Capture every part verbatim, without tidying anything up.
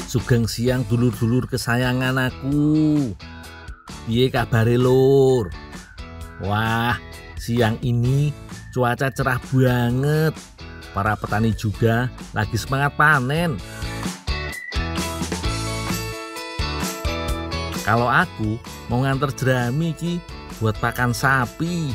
Sugeng siang dulur-dulur kesayangan aku. Piye kabare lur? Wah, siang ini cuaca cerah banget. Para petani juga lagi semangat panen. Kalau aku mau nganter jerami ki buat pakan sapi.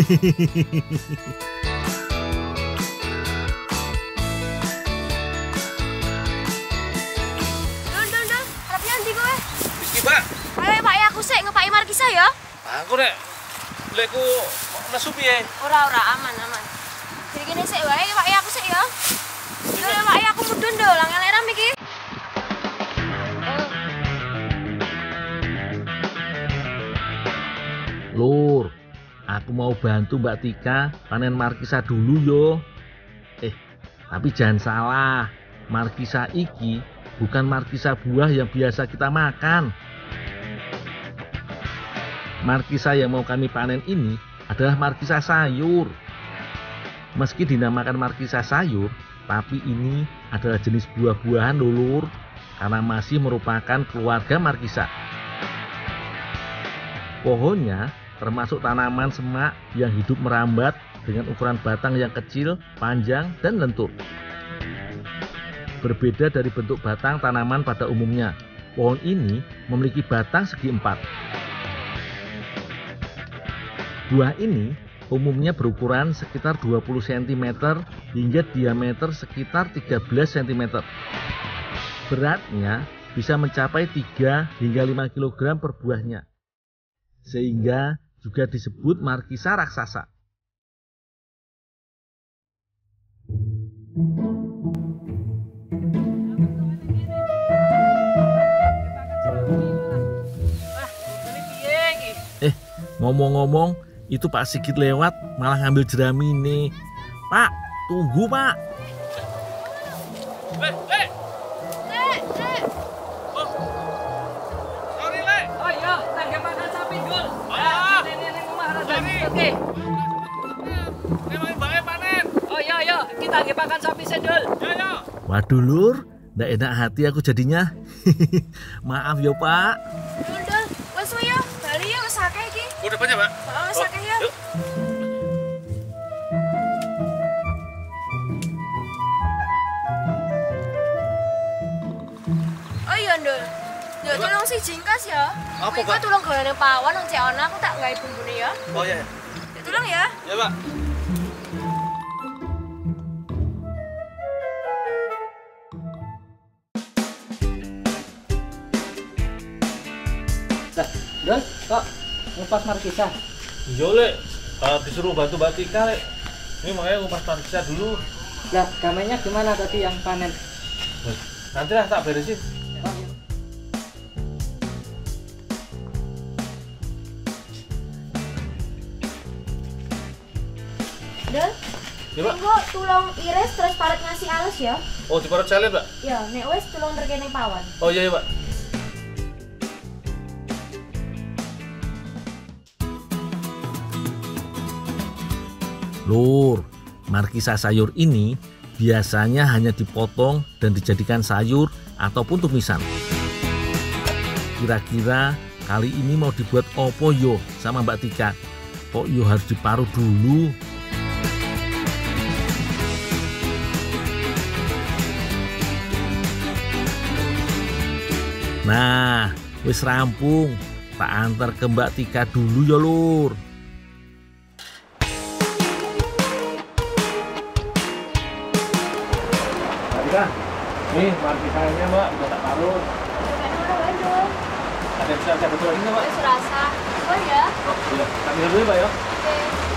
Sik ngepaki markisa ya. Aku nek leku nesu piye? Ora ora aman aman. Jadi gini sik wae paki aku sik ya. Lha paki aku mudhun lho, lang eleram iki. Lur, aku mau bantu Mbak Tika panen markisa dulu yo. Eh, tapi jangan salah. Markisa iki bukan markisa buah yang biasa kita makan. Markisa yang mau kami panen ini adalah markisa sayur. Meski dinamakan markisa sayur, tapi ini adalah jenis buah-buahan lulur karena masih merupakan keluarga markisa. Pohonnya termasuk tanaman semak yang hidup merambat dengan ukuran batang yang kecil, panjang, dan lentur. Berbeda dari bentuk batang tanaman pada umumnya, pohon ini memiliki batang segi empat. Buah ini umumnya berukuran sekitar dua puluh sentimeter hingga diameter sekitar tiga belas sentimeter. Beratnya bisa mencapai tiga hingga lima kilogram per buahnya. Sehingga juga disebut markisa raksasa. Eh, ngomong-ngomong, itu Pak Sigit lewat malah ngambil jerami nih. Pak, tunggu Pak. Le, le. Le, le. Oh. Sorry, le. Oh iya, lagi makan sapi dul. Ah. Ini ini rumah rada. Sorry. Oke. Ini mau bae panen. Oh iya iya, kita lagi makan sapi sedul. Ya ya. Waduh lur, ndak enak hati aku jadinya. Maaf yo Pak. Dul dul, wes wae ya, bali ya wis akeh iki. Udah banyak, Pak? Oh, wis akeh ya. Yuk. Oh iya Ndul. Ya tolong si jingkas ya. Apa, Kuwi Pak? tolong gaweane pawon nang cek ana aku tak gawe bumbune ya. Oh ya. Ya tolong ya. Ya, Pak. Lah, dul, kok ngupas markisa? Iya, le. Uh, disuruh bantu Mbak Tika, le. Ini makanya ngupas markisa dulu. Lah, gamenya gimana tadi yang panen? Nanti lah tak beresin. Oh, iya. Ndul. Ya, Pak. Tunggu tulung iris terus paret ngasih alus ya. Oh, di parut salin, Pak? Ya, nek wis tulung terkene pawon. Oh iya, iya, Pak. Lur, markisa sayur ini biasanya hanya dipotong dan dijadikan sayur ataupun tumisan. Kira-kira kali ini mau dibuat opo yo sama Mbak Tika? Kok yo harus diparut dulu? Nah, wis rampung. Tak antar ke Mbak Tika dulu ya lur. Mbak, nih markisanya Mbak, udah tak parut. Ada yang bisa saya betul lagi nggak Mbak? Wis rasa. Oh ya. Oh, udah. Kami dulu ya Mbak ya. Oke.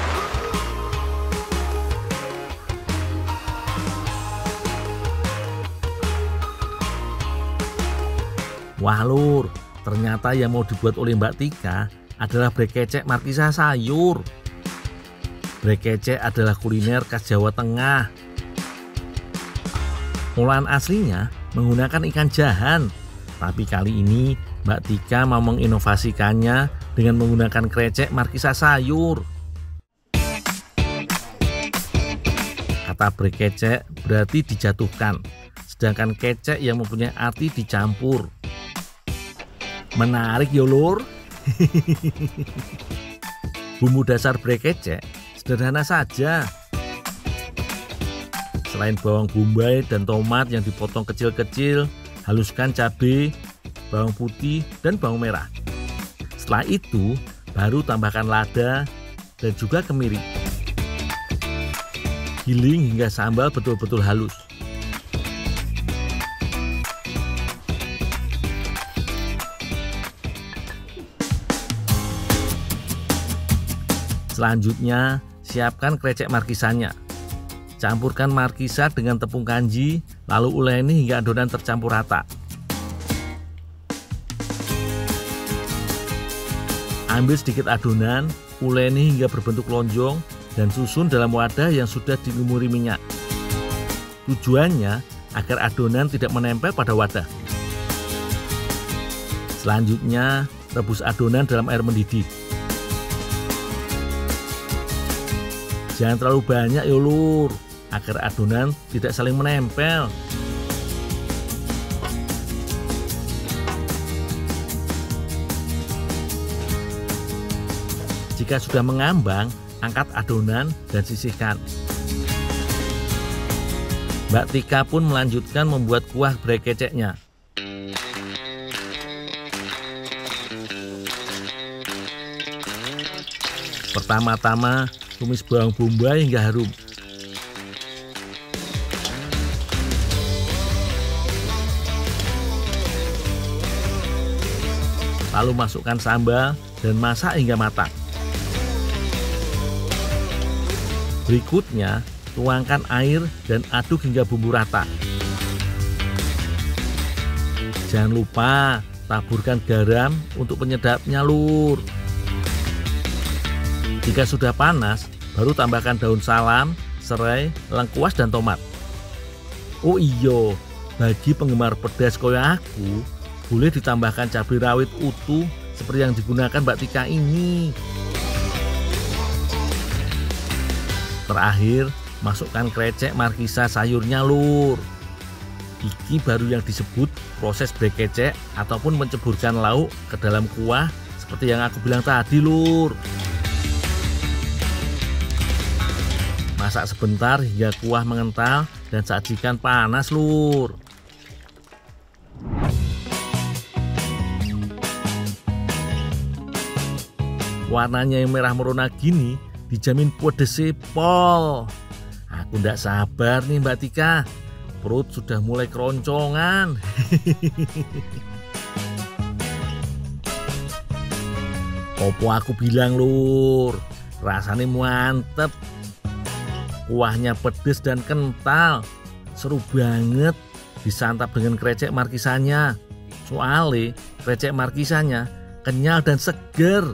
Wah lur, ternyata yang mau dibuat oleh Mbak Tika adalah brekecek markisa sayur. Brekecek adalah kuliner khas Jawa Tengah. Olahan aslinya menggunakan ikan jahan, tapi kali ini Mbak Tika mau menginovasikannya dengan menggunakan krecek markisa sayur. Kata brekecek berarti dijatuhkan, sedangkan kecek yang mempunyai arti dicampur. Menarik ya lur. Bumbu dasar bre kecek sederhana saja. Selain bawang bombay dan tomat yang dipotong kecil-kecil, haluskan cabai, bawang putih, dan bawang merah. Setelah itu, baru tambahkan lada dan juga kemiri. Giling hingga sambal betul-betul halus. Selanjutnya, siapkan krecek markisannya. Campurkan markisa dengan tepung kanji, lalu uleni hingga adonan tercampur rata. Ambil sedikit adonan, uleni hingga berbentuk lonjong, dan susun dalam wadah yang sudah dilumuri minyak. Tujuannya agar adonan tidak menempel pada wadah. Selanjutnya, rebus adonan dalam air mendidih. Jangan terlalu banyak ya lur, agar adonan tidak saling menempel. Jika sudah mengambang, angkat adonan dan sisihkan. Mbak Tika pun melanjutkan membuat kuah bre keceknya. Pertama-tama, tumis bawang bombay hingga harum. Lalu masukkan sambal dan masak hingga matang. Berikutnya, tuangkan air dan aduk hingga bumbu rata. Jangan lupa taburkan garam untuk penyedapnya lur. Jika sudah panas, baru tambahkan daun salam, serai, lengkuas, dan tomat. Oh iya, bagi penggemar pedas koyo aku, boleh ditambahkan cabai rawit utuh seperti yang digunakan Mbak Tika ini. Terakhir, masukkan krecek markisa sayurnya lur. Iki baru yang disebut proses bre kecek ataupun menceburkan lauk ke dalam kuah seperti yang aku bilang tadi lur. Masak sebentar hingga kuah mengental dan sajikan panas lur. Warnanya yang merah merona gini dijamin pedes pol. Aku ndak sabar nih Mbak Tika. Perut sudah mulai keroncongan. Opo aku bilang lur, rasanya mantep. Kuahnya pedes dan kental. Seru banget disantap dengan krecek markisanya. Soalnya krecek markisanya kenyal dan seger.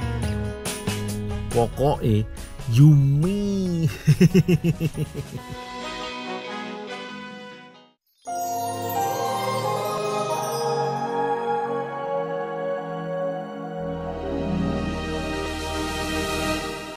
Pokoknya yummy.